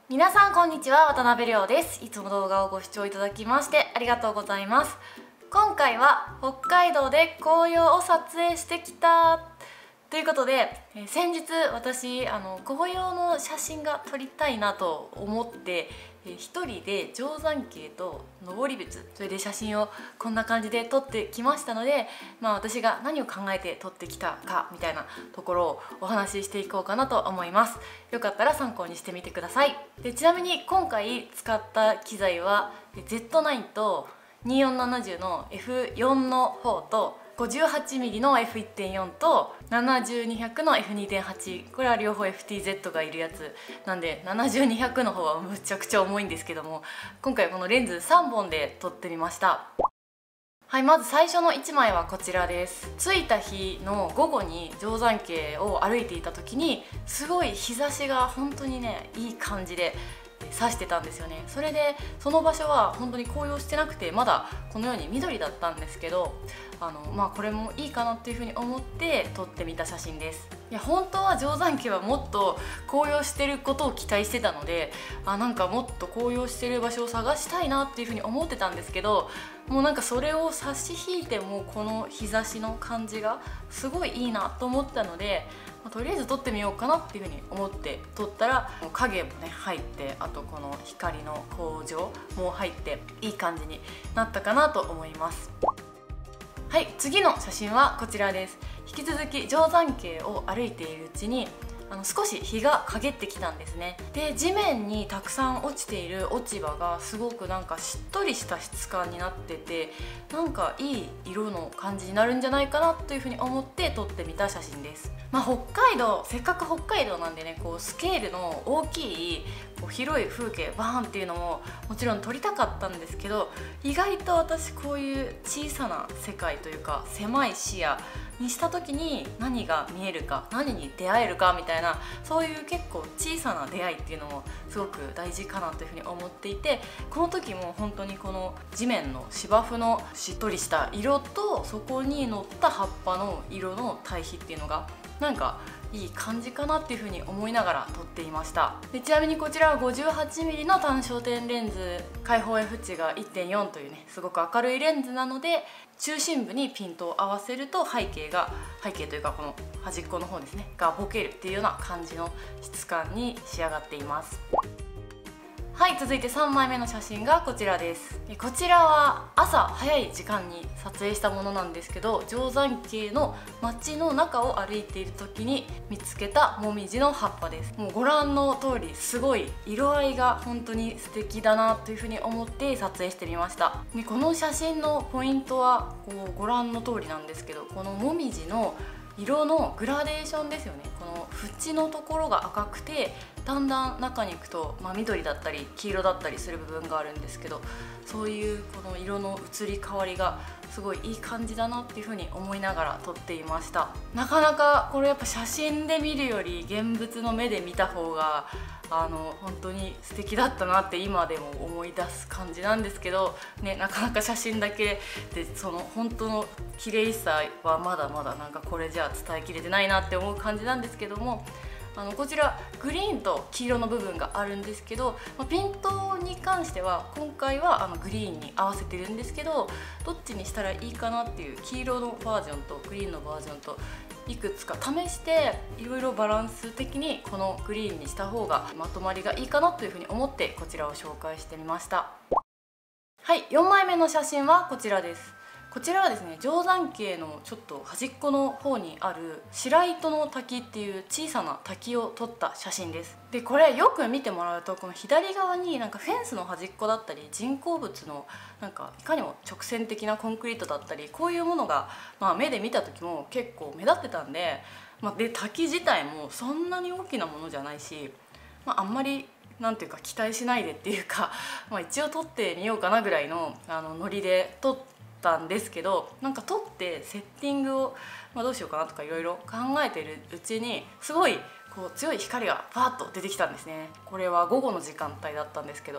皆さんこんにちは、渡辺亮です。いつも動画をご視聴いただきましてありがとうございます。今回は北海道で紅葉を撮影してきたということで、先日私紅葉の写真が撮りたいなと思って一人で定山渓と登別、それで写真をこんな感じで撮ってきましたので、私が何を考えて撮ってきたかみたいなところをお話ししていこうかなと思います。よかったら参考にしてみてください。でちなみに今回使った機材は Z9 と2470の F4 の方と 58mm の F1.4 と70200の F2.8、 これは両方 FTZ がいるやつなんで、70200の方はむちゃくちゃ重いんですけども、今回このレンズ3本で撮ってみました。はい、まず最初の1枚はこちらです。着いた日の午後に定山渓を歩いていた時にすごい日差しが本当にね、いい感じで差してたんですよね。それでその場所は本当に紅葉してなくて、まだこのように緑だったんですけど、これもいいかなっていうふうに思って撮ってみた写真です。いや本当は定山渓はもっと紅葉してることを期待してたので、なんかもっと紅葉してる場所を探したいなっていうふうに思ってたんですけど、もうなんかそれを差し引いてもこの日差しの感じがすごいいいなと思ったので、とりあえず撮ってみようかなっていうふうに思って撮ったら、影もね入って、あとこの光の向上も入っていい感じになったかなと思います。はい、次の写真はこちらです。引き続き定山渓を歩いているうちに少し日が陰ってきたんですね。で地面にたくさん落ちている落ち葉がすごくなんかしっとりした質感になってて、なんかいい色の感じになるんじゃないかなというふうに思って撮ってみた写真です。北海道、せっかく北海道なんでね、こうスケールの大きい広い風景バーンっていうのももちろん撮りたかったんですけど、意外と私こういう小さな世界というか狭い視野にした時に何が見えるか、何に出会えるかみたいな、そういう結構小さな出会いっていうのもすごく大事かなというふうに思っていて、この時も本当にこの地面の芝生のしっとりした色とそこに乗った葉っぱの色の対比っていうのがなんかいい感じかなっていう風に思いながら撮っていました。でちなみにこちらは 58mm の単焦点レンズ、開放 F 値が 1.4 というね、すごく明るいレンズなので、中心部にピントを合わせると背景というかこの端っこの方ですねがボケるっていうような感じの質感に仕上がっています。はい、続いて3枚目の写真がこちらです。こちらは朝早い時間に撮影したものなんですけど、定山渓の街の中を歩いている時に見つけたモミジの葉っぱです。もうご覧の通りすごい色合いが本当に素敵だなというふうに思って撮影してみました。でこの写真のポイントはご覧の通りなんですけど、このモミジの色のグラデーションですよね。この縁のところが赤くて、だんだん中に行くと、緑だったり黄色だったりする部分があるんですけど、そういうこの色の移り変わりがすごいいい感じだなっていう風に思いながら撮っていました。なかなかこれやっぱ写真で見るより現物の目で見た方が本当に素敵だったなって今でも思い出す感じなんですけどね、なかなか写真だけでその本当の綺麗さはまだまだなんかこれじゃ伝えきれてないなって思う感じなんですけども、こちらグリーンと黄色の部分があるんですけど、ピントに関しては今回はグリーンに合わせてるんですけど、どっちにしたらいいかなっていう黄色のバージョンとグリーンのバージョンといくつか試していろいろバランス的にこのグリーンにした方がまとまりがいいかなというふうに思ってこちらを紹介してみました。はい、4枚目の写真はこちらです。こちらはですね、定山渓のちょっと端っこの方にある白糸の滝っていう小さな滝を撮った写真です。でこれよく見てもらうと、この左側になんかフェンスの端っこだったり人工物のなんかいかにも直線的なコンクリートだったり、こういうものが目で見た時も結構目立ってたんで、で滝自体もそんなに大きなものじゃないし、あんまりなんていうか期待しないでっていうか、一応撮ってみようかなぐらいのノリで撮ったんですけど、なんか撮ってセッティングを、どうしようかなとかいろいろ考えてるうちにすごい強い光がパーッと出てきたんですね。これは午後の時間帯だったんですけど、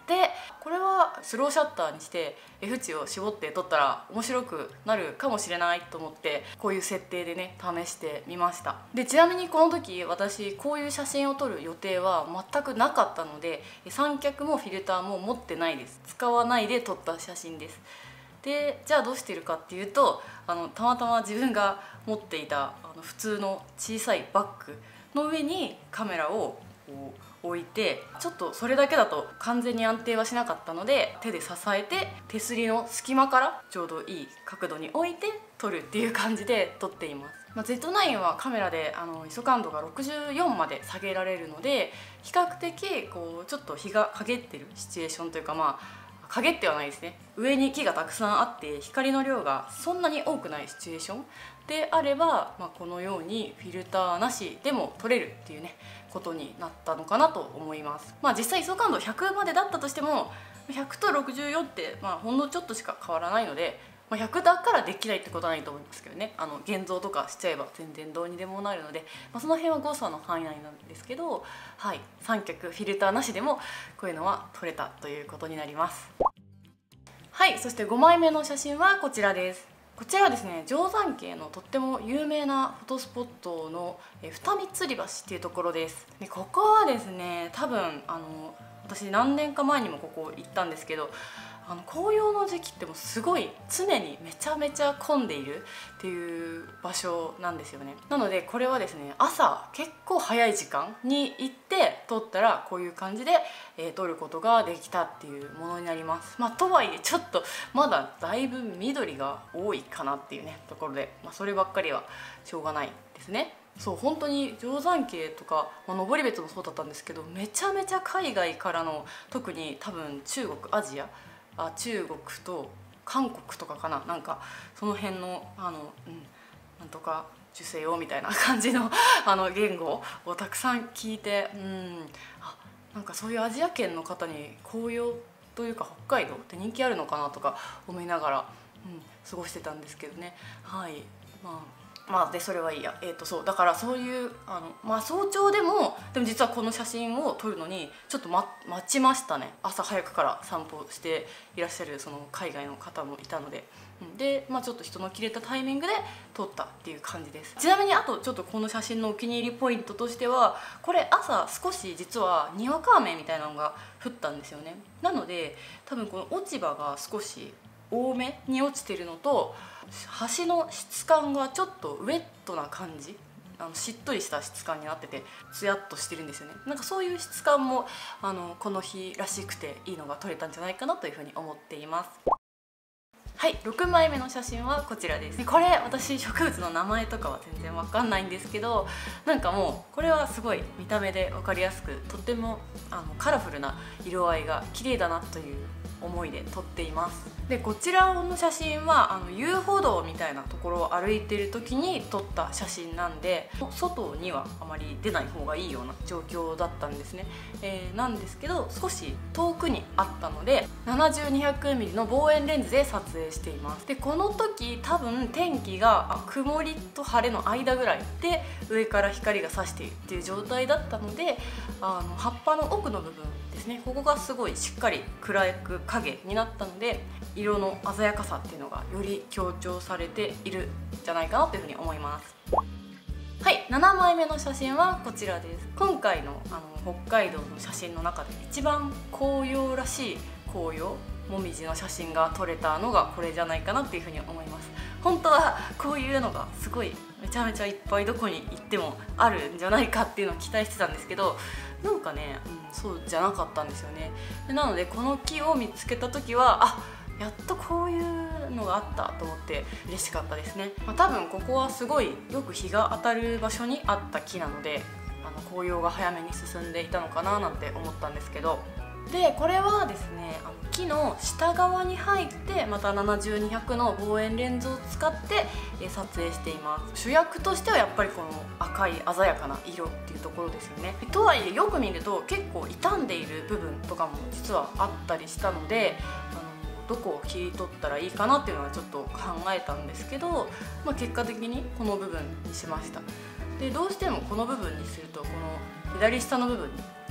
でこれはスローシャッターにして F 値を絞って撮ったら面白くなるかもしれないと思って、こういう設定でね試してみました。でちなみにこの時私こういう写真を撮る予定は全くなかったので、三脚もフィルターも持ってないです。使わないで撮った写真です。でじゃあどうしてるかっていうと、たまたま自分が持っていた普通の小さいバッグの上にカメラをこう置いて、ちょっとそれだけだと完全に安定はしなかったので、手で支えて手すりの隙間からちょうどいい角度に置いて撮るっていう感じで撮っています。Z9 はカメラでISO感度が64まで下げられるので、比較的こうちょっと日が陰ってるシチュエーションというか、影ってはないですね、上に木がたくさんあって光の量がそんなに多くないシチュエーションであれば、このようにフィルターなしでも撮れるっていうねことになったのかなと思います。実際 ISO 感度100までだったとしても100と64ってほんのちょっとしか変わらないので、100だからできないってことはないと思いますけどね、現像とかしちゃえば全然どうにでもなるので、その辺は誤差の範囲内なんですけど、はい、三脚フィルターなしでもこういうのは撮れたということになります。はい、そして5枚目の写真はこちらです。こちらはですね、定山渓のとっても有名なフォトスポットの二見吊り橋っていうところです。でここはですね、多分私何年か前にもここ行ったんですけど、紅葉の時期ってもうすごい常にめちゃめちゃ混んでいるっていう場所なんですよね。なのでこれはですね、朝結構早い時間に行って撮ったらこういう感じで、撮ることができたっていうものになります。とはいえちょっとまだだいぶ緑が多いかなっていうねところで、そればっかりはしょうがないですね。そう本当に定山渓とか、登別もそうだったんですけど、めちゃめちゃ海外からの、特に多分中国アジア中国と韓国とかかな、なんかその辺のなんとか受精よみたいな感じの言語をたくさん聞いて、なんかそういうアジア圏の方に紅葉というか北海道って人気あるのかなとか思いながら、過ごしてたんですけどね。はい、でそれはいいや、そうだからそういう早朝でも実はこの写真を撮るのにちょっと待ちましたね。朝早くから散歩していらっしゃるその海外の方もいたので、でちょっと人の切れたタイミングで撮ったっていう感じです。ちなみにあとちょっとこの写真のお気に入りポイントとしては、これ朝少し実はにわか雨みたいなのが降ったんですよね。なので多分この落ち葉が少し多めに落ちてるのと、橋の質感がちょっとウェットな感じ、しっとりした質感になっててツヤっとしてるんですよね。なんかそういう質感もこの日らしくていいのが撮れたんじゃないかなというふうに思っています。はい、6枚目の写真はこちらです。これ私植物の名前とかは全然わかんないんですけど、なんかもうこれはすごい見た目で分かりやすく、とってもカラフルな色合いが綺麗だなという思いで撮っています。でこちらの写真は遊歩道みたいなところを歩いてる時に撮った写真なんで、外にはあまり出ない方がいいような状況だったんですね。なんですけど少し遠くにあったので 70-200mm の望遠レンズで撮影しています。でこの時多分天気が曇りと晴れの間ぐらいで上から光が差しているっていう状態だったので、葉っぱの奥の部分ですね、ここがすごいしっかり暗く影になったので、色の鮮やかさっていうのがより強調されているんじゃないかなというふうに思います。はい、7枚目の写真はこちらです。今回の北海道の写真の中で一番紅葉らしい紅葉もみじの写真が撮れたのがこれじゃないかなっていうふうに思います。本当はこういうのがすごいめちゃめちゃいっぱいどこに行ってもあるんじゃないかっていうのを期待してたんですけど、なんかね、そうじゃなかったんですよね。なのでこの木を見つけた時はやっとこういうのがあったと思って嬉しかったですね。多分ここはすごいよく日が当たる場所にあった木なので、紅葉が早めに進んでいたのかななんて思ったんですけど、でこれはですね、木の下側に入ってまた70-200の望遠レンズを使って撮影しています。主役としてはやっぱりこの赤い鮮やかな色っていうところですよね。とはいえよく見ると結構傷んでいる部分とかも実はあったりしたので、どこを切り取ったらいいかなっていうのはちょっと考えたんですけど、結果的にこの部分にしました。でどうしてもこの部分にするとこの左下の部分に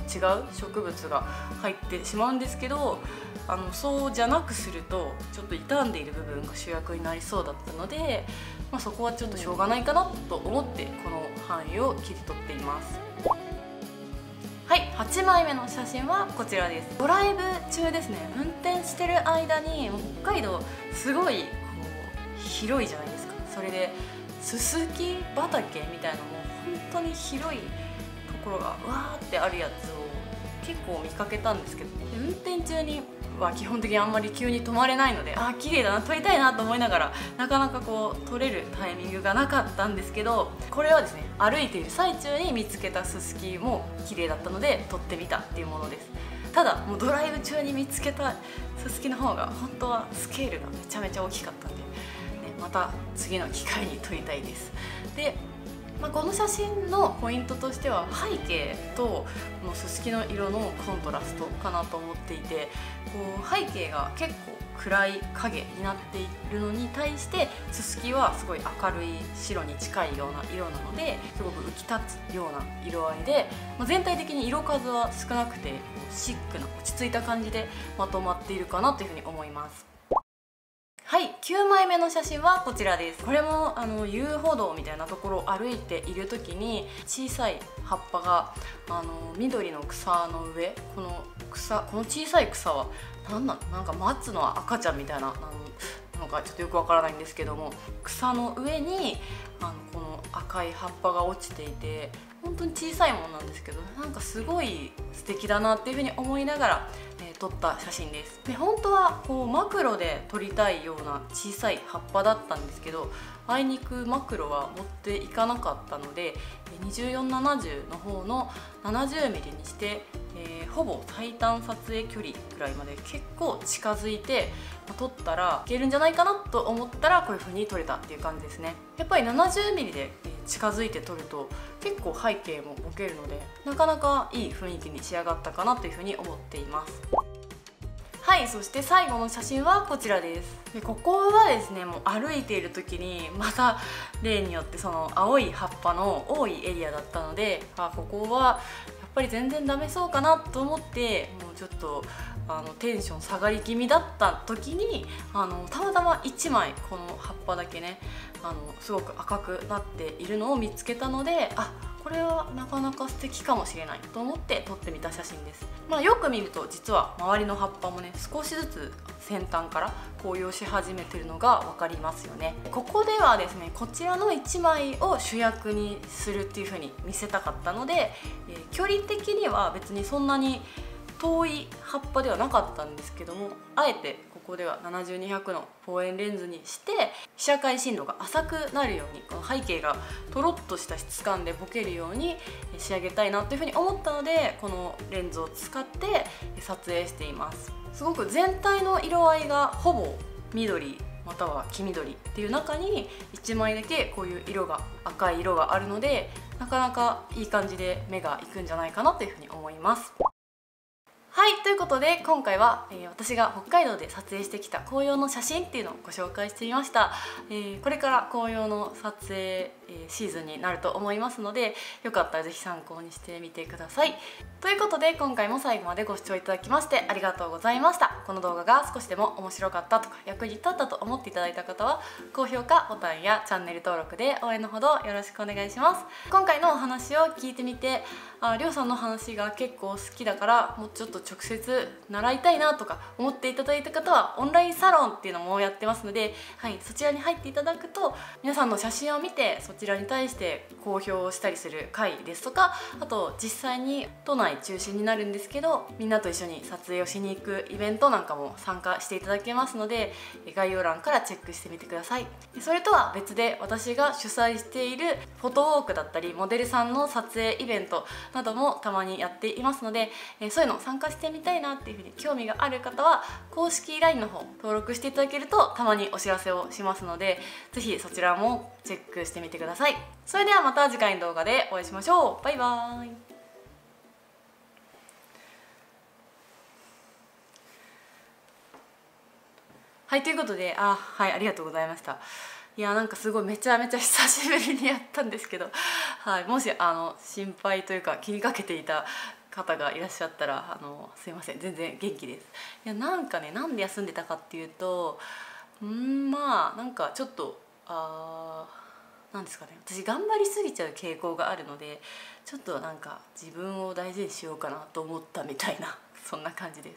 違う植物が入ってしまうんですけど、そうじゃなくするとちょっと傷んでいる部分が主役になりそうだったので、そこはちょっとしょうがないかなと思ってこの範囲を切り取っています。はい、8枚目の写真はこちらです。ドライブ中ですね。運転してる間に北海道すごいこう広いじゃないですか。それでススキ畑みたいなもう本当に広いところがわーってあるやつを結構見かけたんですけど、運転中には基本的にあんまり急に止まれないので、綺麗だな、撮りたいなと思いながらなかなかこう撮れるタイミングがなかったんですけど、これはですね、歩いている最中に見つけたススキも綺麗だったので撮ってみたっていうものです。ただもうドライブ中に見つけたススキの方が本当はスケールがめちゃめちゃ大きかったんで、また次の機会に撮りたいです。でこの写真のポイントとしては背景とこのススキの色のコントラストかなと思っていて、こう背景が結構暗い影になっているのに対してススキはすごい明るい白に近いような色なのですごく浮き立つような色合いで、全体的に色数は少なくてシックな落ち着いた感じでまとまっているかなというふうに思います。はい、9枚目の写真はこちらです。これも遊歩道みたいなところを歩いている時に小さい葉っぱが緑の草の上、この小さい草はなんか松の赤ちゃんみたいなのかちょっとよくわからないんですけども、草の上にこの赤い葉っぱが落ちていて本当に小さいものなんですけど、なんかすごい素敵だなっていうふうに思いながら撮った写真です。で本当はこうマクロで撮りたいような小さい葉っぱだったんですけど、あいにくマクロは持っていかなかったので2470の方の 70mm にして、ほぼ最短撮影距離くらいまで結構近づいて撮ったらいけるんじゃないかなと思ったらこういう風に撮れたっていう感じですね。やっぱり 70mm で近づいて撮ると結構背景もボケるのでなかなかいい雰囲気に仕上がったかなという風に思っています。はい、そして最後の写真はこちらです。でここはですね、もう歩いている時にまた例によってその青い葉っぱの多いエリアだったので、ここはやっぱり全然ダメそうかなと思ってもうちょっとテンション下がり気味だった時にたまたま1枚この葉っぱだけねすごく赤くなっているのを見つけたので、これはなかなか素敵かもしれないと思って撮ってみた写真です。よく見ると実は周りの葉っぱもね少しずつ先端から紅葉し始めてるのが分かりますよね。ここではですね、こちらの1枚を主役にするっていう風に見せたかったので、距離的には別にそんなに遠い葉っぱではなかったんですけども、あえてここでは70-200の望遠レンズにして被写界深度が浅くなるように、この背景がとろっとした質感でボケるように仕上げたいなというふうに思ったので、このレンズを使って撮影しています。すごく全体の色合いがほぼ緑または黄緑っていう中に1枚だけこういう色が赤い色があるので、なかなかいい感じで目がいくんじゃないかなというふうに思います。はい、ということで今回は、私が北海道で撮影してきた紅葉の写真っていうのをご紹介してみました。これから紅葉の撮影、シーズンになると思いますので、よかったら是非参考にしてみてください。ということで今回も最後までご視聴いただきましてありがとうございました。この動画が少しでも面白かったとか役に立ったと思っていただいた方は高評価ボタンやチャンネル登録で応援のほどよろしくお願いします。今回のお話を聞いてみて、りょうさんの話が結構好きだからもうちょっと直接習いたいなとか思っていただいた方はオンラインサロンっていうのもやってますので、そちらに入っていただくと皆さんの写真を見てそちらに対して公表したりする会ですとか、あと実際に都内中心になるんですけどみんなと一緒に撮影をしに行くイベントなんかも参加していただけますので、概要欄からチェックしてみてください。それとは別で私が主催しているフォトウォークだったりモデルさんの撮影イベントなどもたまにやっていますので、そういうの参加してみたいなっていうふうに興味がある方は公式 LINE の方登録していただけるとたまにお知らせをしますので、ぜひそちらもチェックしてみてください。それではまた次回の動画でお会いしましょう。バイバーイ。はい、ということでありがとうございました。いやなんかすごいめちゃめちゃ久しぶりにやったんですけど、もし心配というか気にかけていた方がいらっしゃったらすいません、全然元気です。いやなんかね、なんで休んでたかっていうと、まあなんかちょっとなんですかね、私頑張りすぎちゃう傾向があるので、ちょっとなんか自分を大事にしようかなと思ったみたいなそんな感じです。